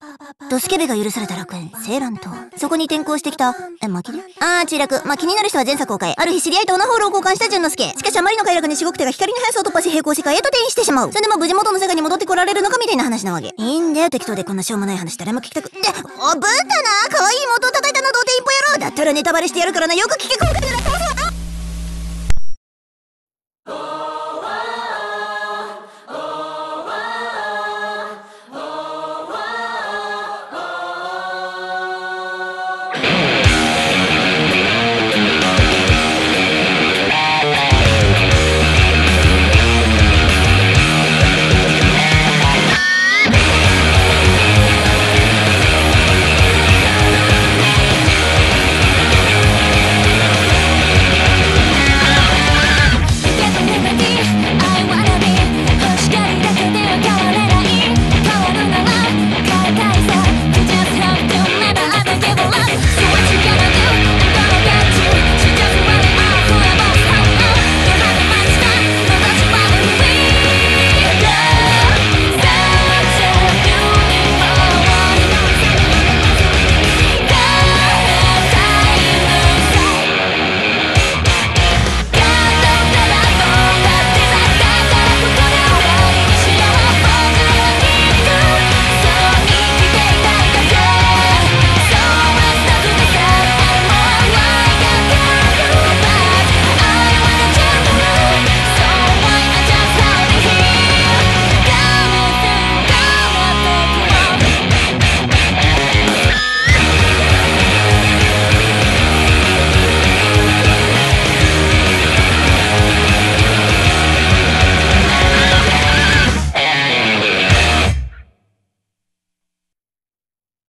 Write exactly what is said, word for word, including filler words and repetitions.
ドスケベが許された楽園、青蘭島。そこに転校してきた、え、マキであー、墜落。まあ、気になる人は前作を変え、ある日知り合いとオナホールを交換した淳之介。しかしあまりの快楽にしごく手が光の速さを突破し並行世界へと転移してしまう。それでも無事元の世界に戻ってこられるのかみたいな話なわけ。いいんだよ、適当でこんなしょうもない話誰も聞きたく。で、おぶったな可愛い妹を叩いたの童貞一歩野郎だったらネタバレしてやるからな、よく聞けこんかくら